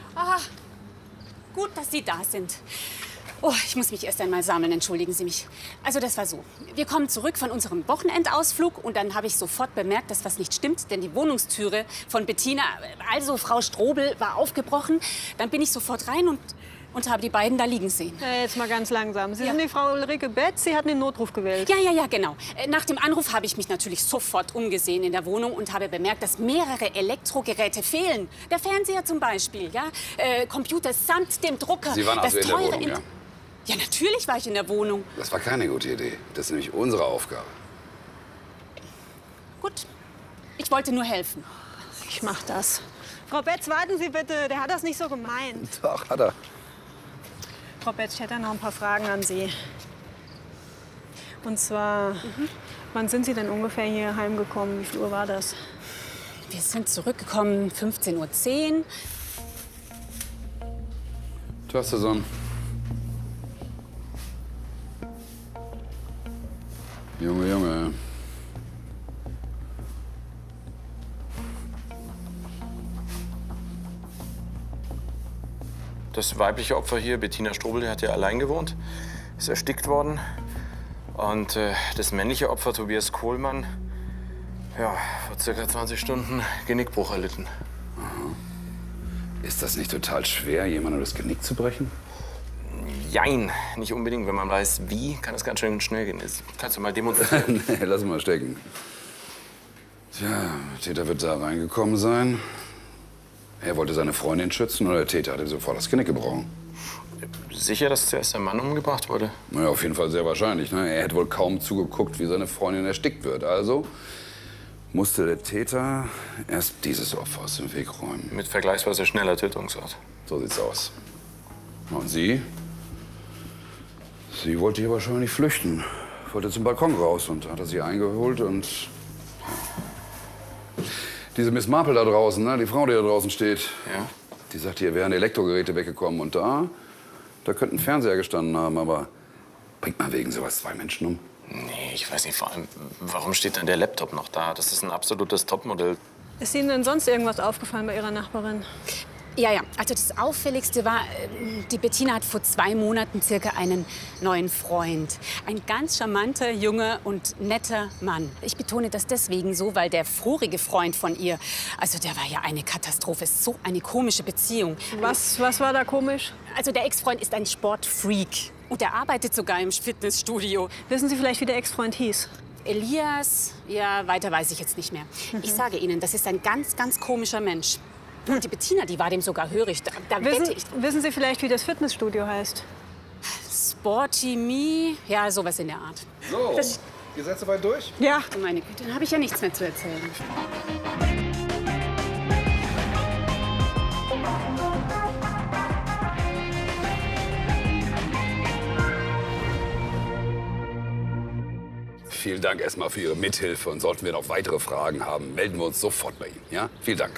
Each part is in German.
Ah, gut, dass Sie da sind. Oh, ich muss mich erst einmal sammeln, entschuldigen Sie mich. Also das war so. Wir kommen zurück von unserem Wochenendausflug und dann habe ich sofort bemerkt, dass was nicht stimmt, denn die Wohnungstüre von Bettina, also Frau Strobel, war aufgebrochen. Dann bin ich sofort rein und habe die beiden da liegen sehen. Jetzt mal ganz langsam. Sie sind die Frau Ulrike Betz, Sie hatten den Notruf gewählt. Ja, genau. Nach dem Anruf habe ich mich natürlich sofort umgesehen in der Wohnung und habe bemerkt, dass mehrere Elektrogeräte fehlen. Der Fernseher zum Beispiel, ja? Computer samt dem Drucker. Sie waren also in der Wohnung, ja? Ja, natürlich war ich in der Wohnung. Das war keine gute Idee. Das ist nämlich unsere Aufgabe. Gut, ich wollte nur helfen. Ich mach das. Frau Betz, warten Sie bitte. Der hat das nicht so gemeint. Doch, hat er. Frau Betz, ich hätte noch ein paar Fragen an Sie. Und zwar, wann sind Sie denn ungefähr hier heimgekommen? Wie viel Uhr war das? Wir sind zurückgekommen 15:10 Uhr. Tag zusammen. Junge. Das weibliche Opfer hier, Bettina Strobel, die hat ja allein gewohnt, ist erstickt worden. Und das männliche Opfer, Tobias Kohlmann, ja, vor circa 20 Stunden Genickbruch erlitten. Aha. Ist das nicht total schwer, jemandem das Genick zu brechen? Jein, nicht unbedingt. Wenn man weiß, wie, kann es ganz schön schnell gehen. Das kannst du mal demonstrieren. Nee, lass mal stecken. Tja, der Täter wird da reingekommen sein. Er wollte seine Freundin schützen und der Täter hat ihm sofort das Genick gebrochen. Sicher, dass zuerst der Mann umgebracht wurde? Na ja, auf jeden Fall sehr wahrscheinlich. Ne? Er hätte wohl kaum zugeguckt, wie seine Freundin erstickt wird. Also musste der Täter erst dieses Opfer aus dem Weg räumen. Mit vergleichsweise schneller Tötungsart. So sieht's aus. Und Sie? Sie wollte hier wahrscheinlich flüchten. Wollte zum Balkon raus und hat er sie eingeholt und... Diese Miss Marple da draußen, ne? Die Frau, die da draußen steht. Ja? Die sagt, hier wären Elektrogeräte weggekommen und da könnte ein Fernseher gestanden haben, aber bringt man wegen sowas 2 Menschen um? Nee, ich weiß nicht, vor allem, warum steht denn der Laptop noch da? Das ist ein absolutes Topmodell. Ist Ihnen denn sonst irgendwas aufgefallen bei Ihrer Nachbarin? Ja, also das Auffälligste war, die Bettina hat vor 2 Monaten circa einen neuen Freund. Ein ganz charmanter, junger und netter Mann. Ich betone das deswegen so, weil der vorige Freund von ihr, also der war ja eine Katastrophe, so eine komische Beziehung. Was war da komisch? Also der Ex-Freund ist ein Sportfreak und er arbeitet sogar im Fitnessstudio. Wissen Sie vielleicht, wie der Ex-Freund hieß? Elias, ja, weiter weiß ich jetzt nicht mehr. Ich sage Ihnen, das ist ein ganz, ganz komischer Mensch. Und die Bettina, die war dem sogar hörig. Da wette ich. Wissen Sie vielleicht, wie das Fitnessstudio heißt? Sporty Me, ja, sowas in der Art. So, ihr seid soweit durch? Ja. Du meine Güte, dann habe ich ja nichts mehr zu erzählen. Vielen Dank erstmal für Ihre Mithilfe und sollten wir noch weitere Fragen haben, melden wir uns sofort bei Ihnen. Ja? Vielen Dank.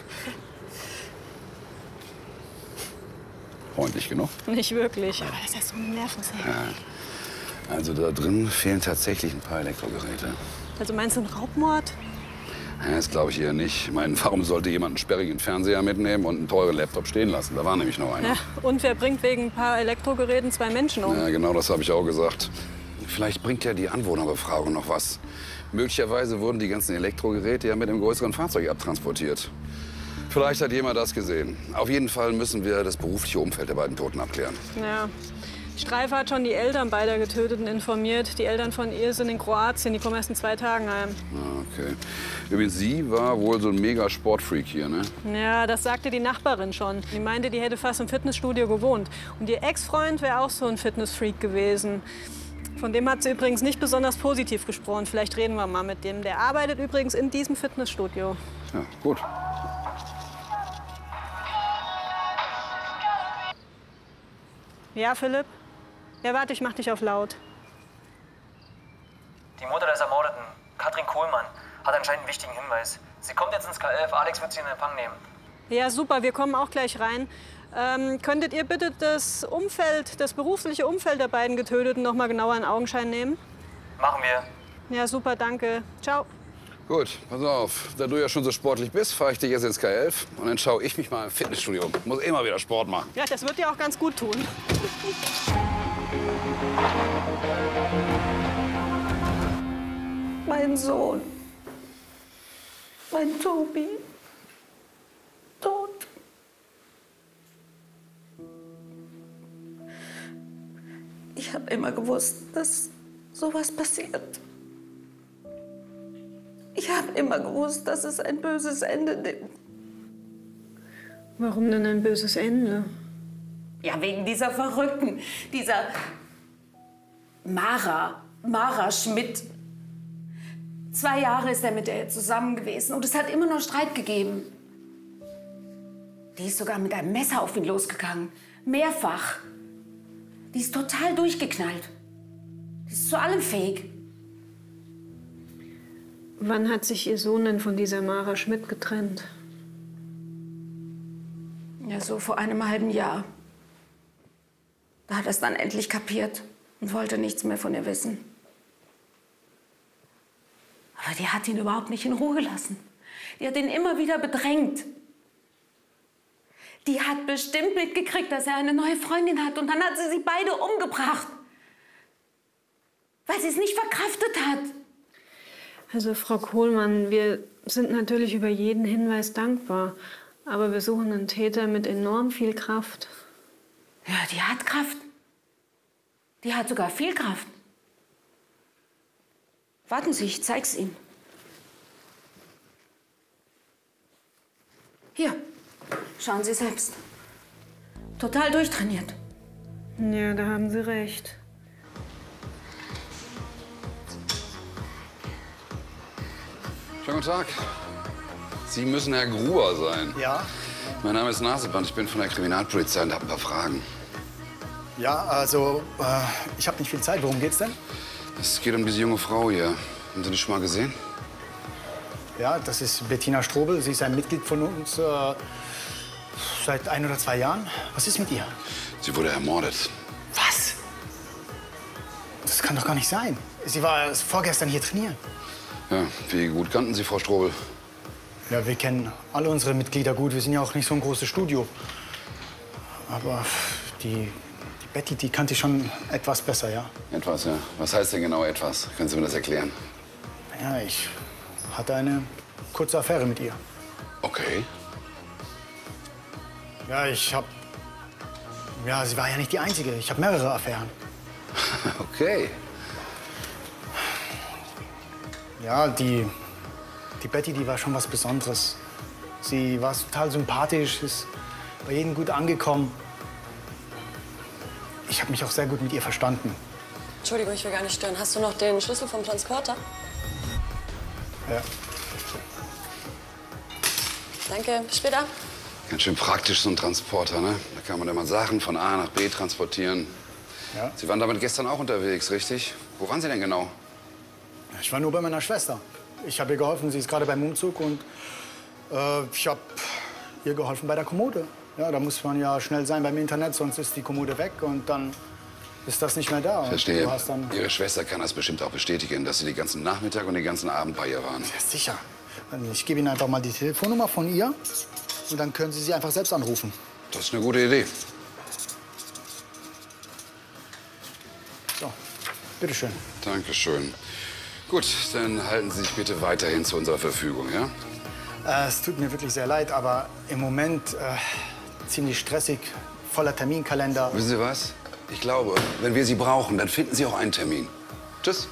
Freundlich genug? Nicht wirklich. Aber das ist so ein Nervensäge. Ja. Also da drin fehlen tatsächlich ein paar Elektrogeräte. Also meinst du einen Raubmord? Ja, das glaube ich eher nicht. Ich meine, warum sollte jemand einen sperrigen Fernseher mitnehmen und einen teuren Laptop stehen lassen? Da war nämlich noch einer. Ja, und wer bringt wegen ein paar Elektrogeräten 2 Menschen um? Ja, genau das habe ich auch gesagt. Vielleicht bringt ja die Anwohnerbefragung noch was. Möglicherweise wurden die ganzen Elektrogeräte ja mit einem größeren Fahrzeug abtransportiert. Vielleicht hat jemand das gesehen. Auf jeden Fall müssen wir das berufliche Umfeld der beiden Toten abklären. Ja. Streifer hat schon die Eltern beider Getöteten informiert. Die Eltern von ihr sind in Kroatien. Die kommen erst in 2 Tagen heim. Ah, okay. Übrigens, sie war wohl so ein mega Sportfreak hier, ne? Ja, das sagte die Nachbarin schon. Die meinte, die hätte fast im Fitnessstudio gewohnt. Und ihr Ex-Freund wäre auch so ein Fitnessfreak gewesen. Von dem hat sie übrigens nicht besonders positiv gesprochen. Vielleicht reden wir mal mit dem. Der arbeitet übrigens in diesem Fitnessstudio. Ja, gut. Ja, Philipp? Ja, warte, ich mach dich auf laut. Die Mutter des Ermordeten, Katrin Kohlmann, hat anscheinend einen wichtigen Hinweis. Sie kommt jetzt ins K11, Alex wird sie in Empfang nehmen. Ja, super, wir kommen auch gleich rein. Könntet ihr bitte das berufliche Umfeld der beiden Getöteten noch mal genauer in Augenschein nehmen? Machen wir. Ja, super, danke. Ciao. Gut, pass auf. Da du ja schon so sportlich bist, fahre ich dich jetzt ins K11 und dann schaue ich mich mal im Fitnessstudio um. Muss immer wieder Sport machen. Ja, das wird dir auch ganz gut tun. Mein Sohn, mein Tobi, tot. Ich habe immer gewusst, dass sowas passiert. Ich habe immer gewusst, dass es ein böses Ende nimmt. Warum denn ein böses Ende? Ja, wegen dieser Verrückten, dieser Mara Schmidt. 2 Jahre ist er mit ihr zusammen gewesen und es hat immer noch Streit gegeben. Die ist sogar mit einem Messer auf ihn losgegangen. Mehrfach. Die ist total durchgeknallt. Die ist zu allem fähig. Wann hat sich Ihr Sohn denn von dieser Mara Schmidt getrennt? Ja, so vor einem halben Jahr. Da hat er es dann endlich kapiert und wollte nichts mehr von ihr wissen. Aber die hat ihn überhaupt nicht in Ruhe gelassen. Die hat ihn immer wieder bedrängt. Die hat bestimmt mitgekriegt, dass er eine neue Freundin hat. Und dann hat sie beide umgebracht. Weil sie es nicht verkraftet hat. Also, Frau Kohlmann, wir sind natürlich über jeden Hinweis dankbar. Aber wir suchen einen Täter mit enorm viel Kraft. Ja, die hat Kraft. Die hat sogar viel Kraft. Warten Sie, ich zeig's Ihnen. Hier, schauen Sie selbst. Total durchtrainiert. Ja, da haben Sie recht. Schönen guten Tag. Sie müssen Herr Gruber sein. Ja? Mein Name ist Naseband, ich bin von der Kriminalpolizei und habe ein paar Fragen. Ja, also, ich habe nicht viel Zeit. Worum geht's denn? Es geht um diese junge Frau hier. Haben Sie die schon mal gesehen? Ja, das ist Bettina Strobel. Sie ist ein Mitglied von uns seit 1 oder 2 Jahren. Was ist mit ihr? Sie wurde ermordet. Was? Das kann doch gar nicht sein. Sie war vorgestern hier trainieren. Ja, wie gut kannten Sie Frau Strobel? Ja, wir kennen alle unsere Mitglieder gut. Wir sind ja auch nicht so ein großes Studio. Aber die Betty, die kannte ich schon etwas besser, ja. Etwas, ja. Was heißt denn genau etwas? Können Sie mir das erklären? Ja, ich hatte eine kurze Affäre mit ihr. Okay. Ja, ja, sie war ja nicht die Einzige. Ich habe mehrere Affären. Okay. Ja, die Betty, die war schon was Besonderes. Sie war total sympathisch, ist bei jedem gut angekommen. Ich habe mich auch sehr gut mit ihr verstanden. Entschuldigung, ich will gar nicht stören. Hast du noch den Schlüssel vom Transporter? Ja. Danke, bis später. Ganz schön praktisch, so ein Transporter, ne? Da kann man immer Sachen von A nach B transportieren. Ja. Sie waren damit gestern auch unterwegs, richtig? Wo waren Sie denn genau? Ich war nur bei meiner Schwester. Ich habe ihr geholfen, sie ist gerade beim Umzug und ich habe ihr geholfen bei der Kommode. Ja, da muss man ja schnell sein beim Internet, sonst ist die Kommode weg und dann ist das nicht mehr da. Verstehe. Du hast dann Ihre Schwester kann das bestimmt auch bestätigen, dass Sie den ganzen Nachmittag und den ganzen Abend bei ihr waren. Ja, sicher. Ich gebe Ihnen einfach mal die Telefonnummer von ihr und dann können Sie sie einfach selbst anrufen. Das ist eine gute Idee. So, bitteschön. Dankeschön. Gut, dann halten Sie sich bitte weiterhin zu unserer Verfügung, ja? Es tut mir wirklich sehr leid, aber im Moment ziemlich stressig, voller Terminkalender. Wissen Sie was? Ich glaube, wenn wir Sie brauchen, dann finden Sie auch einen Termin. Tschüss.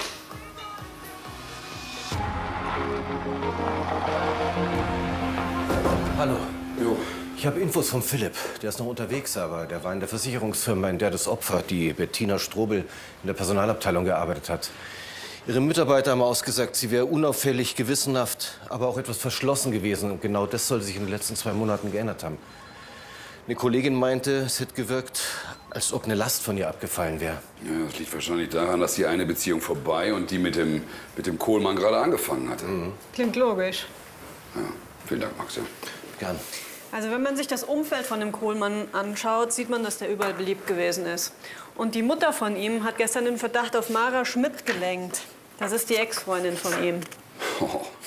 Hallo. Jo. Ich habe Infos von Philipp. Der ist noch unterwegs, aber der war in der Versicherungsfirma, in der das Opfer, die Bettina Strobel, in der Personalabteilung gearbeitet hat. Ihre Mitarbeiter haben ausgesagt, sie wäre unauffällig, gewissenhaft, aber auch etwas verschlossen gewesen. Und genau das soll sich in den letzten 2 Monaten geändert haben. Eine Kollegin meinte, es hätte gewirkt, als ob eine Last von ihr abgefallen wäre. Ja, das liegt wahrscheinlich daran, dass die eine Beziehung vorbei und die mit dem Kohlmann gerade angefangen hatte. Klingt logisch. Ja, vielen Dank, Max. Ja. Gern. Also wenn man sich das Umfeld von dem Kohlmann anschaut, sieht man, dass der überall beliebt gewesen ist. Und die Mutter von ihm hat gestern den Verdacht auf Mara Schmidt gelenkt. Das ist die Ex-Freundin von ihm. Oh,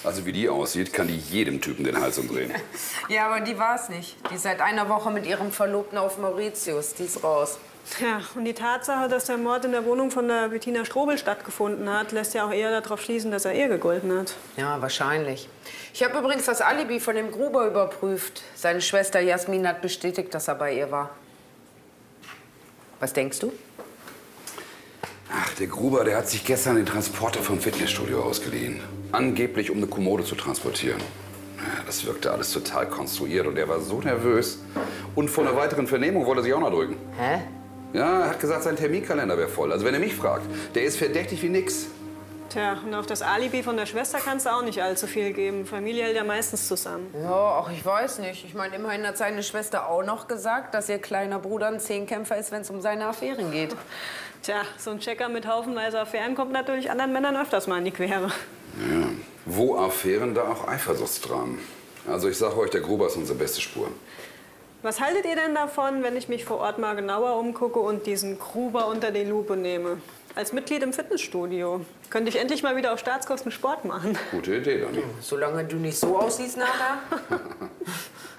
Also wie die aussieht, kann die jedem Typen den Hals umdrehen. Ja, aber die war's nicht. Die ist seit einer Woche mit ihrem Verlobten auf Mauritius. Die ist raus. Ja, und die Tatsache, dass der Mord in der Wohnung von der Bettina Strobel stattgefunden hat, lässt ja auch eher darauf schließen, dass er ihr gegolten hat. Ja, wahrscheinlich. Ich habe übrigens das Alibi von dem Gruber überprüft. Seine Schwester Jasmin hat bestätigt, dass er bei ihr war. Was denkst du? Ach, der Gruber, der hat sich gestern den Transporter vom Fitnessstudio ausgeliehen. Angeblich, um eine Kommode zu transportieren. Ja, das wirkte alles total konstruiert und er war so nervös. Und vor einer weiteren Vernehmung wollte er sich auch noch drücken. Hä? Ja, er hat gesagt, sein Terminkalender wäre voll. Also wenn er mich fragt, der ist verdächtig wie nix. Tja, und auf das Alibi von der Schwester kannst du auch nicht allzu viel geben. Familie hält ja meistens zusammen. Ja, ach, ich weiß nicht. Ich meine, immerhin hat seine Schwester auch noch gesagt, dass ihr kleiner Bruder ein Zehnkämpfer ist, wenn es um seine Affären geht. Tja, so ein Checker mit haufenweise Affären kommt natürlich anderen Männern öfters mal in die Quere. Ja, wo Affären, da auch Eifersuchtsdramen. Also ich sage euch, der Gruber ist unsere beste Spur. Was haltet ihr denn davon, wenn ich mich vor Ort mal genauer umgucke und diesen Gruber unter die Lupe nehme? Als Mitglied im Fitnessstudio könnte ich endlich mal wieder auf Staatskosten Sport machen. Gute Idee, Dani. Solange du nicht so aussiehst nachher.